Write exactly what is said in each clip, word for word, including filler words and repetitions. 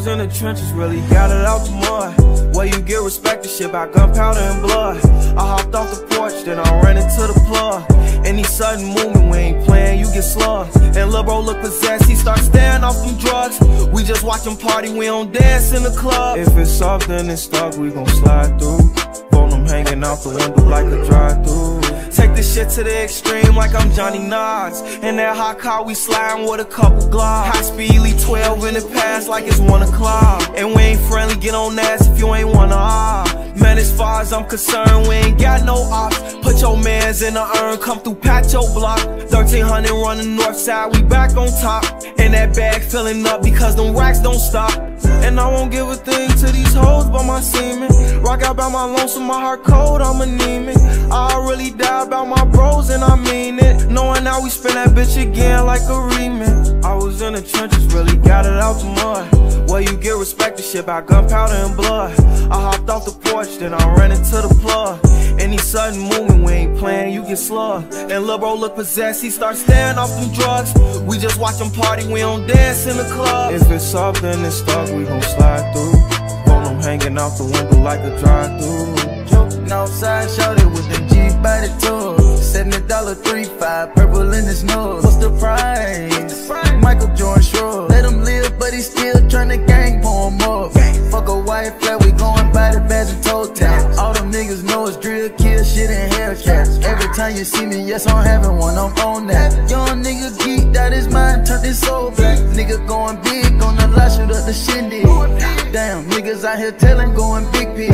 was in the trenches, really got it out the mud. Where you get respect, the shit by gunpowder and blood. I hopped off the porch, then I ran into the plug. Any sudden movement, we ain't playing, you get slugged. And lil' bro look possessed, he start staring off them drugs. We just watch him party, we don't dance in the club. If it's soft and it's stuck, we gon' slide through. Phone them hanging out the window like a drive-through. Take this shit to the extreme like I'm Johnny Nods. In that hot car we sliding with a couple globs. High speed, lead twelve in the past like it's one o'clock. And we ain't friendly, get on ass if you ain't wanna ah. Man, as far as I'm concerned, we ain't got no ops. Put your mans in the urn, come through pat your block. Thirteen hundred running north side, we back on top. And that bag filling up because them racks don't stop. And I won't give a thing to these hoes but my semen. Rock out by my lonesome, my heart cold, I'm anemic. I really die about my bros and I mean it. Knowing how we spin that bitch again like a remix. I was in the trenches, really got it out the mud. Where you get respect, the shit by gunpowder and blood. I hopped off the porch, then I ran into the plug. Any sudden movement, we ain't playing, you get slugged. And lil' bro look possessed, he start staring off them drugs. We just watch him party, we don't dance in the club. If it's soft and it's stuck, we gon' slide through. Phone them hanging out the window like a drive-through. Joking outside, shouted with them G by the tour. Seventy dollar three five, purple in his nose. What's the price? Michael Jordan shrug. Let him live, but he still tryna gang pour him up. Fuck a white flat, we going by the badge and toe tap. All them niggas know it's drill, kill, shit, and Hellcats. Every time you see me, yes, I'm having one, I'm on that. Young nigga geek, that is mine, turned his soul black. Nigga going big on the lot, shoot up the shindig. Damn, niggas out here telling, going big pig.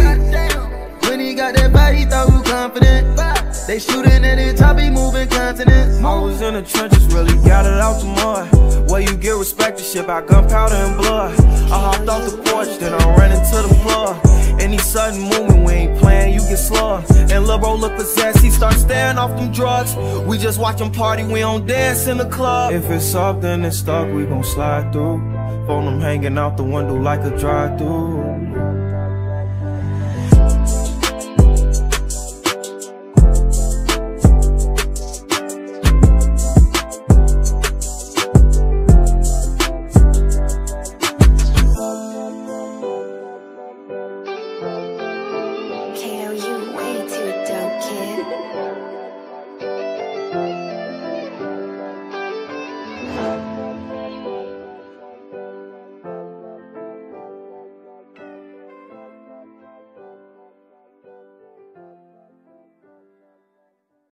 When he got that body, he thought we confident. They shooting at the top, he moving continents. I was in the trenches, really got it out the mud. Where you get respect, the shit by gunpowder and blood. I hopped off the porch, then I ran into the plug. Any sudden movement, we ain't playing, you get slugged. And lil' bro look possessed, he start staring off them drugs. We just watch him party, we don't dance in the club. If it's soft and it's stuck, we gon' slide through. Phone them hanging out the window like a drive-through.